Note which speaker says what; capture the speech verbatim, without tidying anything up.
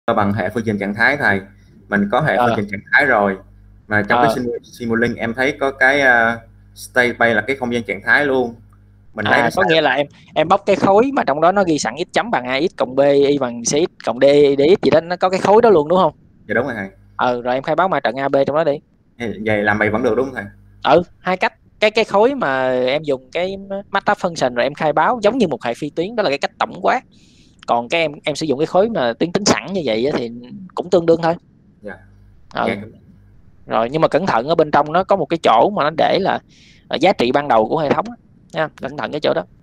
Speaker 1: Bằng hệ phương trình trạng thái thầy, mình có hệ phương
Speaker 2: Ờ.
Speaker 1: trình trạng thái rồi, mà trong cái
Speaker 2: Ờ.
Speaker 1: Simu Simulink em thấy có cái, a, state space là cái không gian trạng thái luôn, mình lấy nó
Speaker 2: À, có
Speaker 1: sao?
Speaker 2: nghĩa là em em bóc cái khối mà trong đó nó ghi sẵn x chấm bằng ax cộng b, y bằng cx cộng d dx gì đó, nó có cái khối đó luôn, đúng hông?
Speaker 1: Dạ đúng rồi thầy.
Speaker 2: Ừ, rồi em khai báo ma trận a bê trong đó đi.
Speaker 1: Ê, vậy làm bài vẫn được, đúng hông thầy?
Speaker 2: Ừ, hai cách. Cái cái khối mà em dùng cái MATLAB function rồi em khai báo giống như một hệ phi tuyến, đó là cái cách tổng quát. Còn cái em em sử dụng cái khối mà tuyến tính sẵn như vậy á thì cũng tương đương thôi.
Speaker 1: Dạ. Dạ.
Speaker 2: Ừ. Rồi, nhưng mà cẩn thận ở bên trong nó có một cái chỗ mà nó để là giá trị ban đầu của hệ thống á, nha,
Speaker 1: Dạ.
Speaker 2: cẩn thận cái chỗ đó.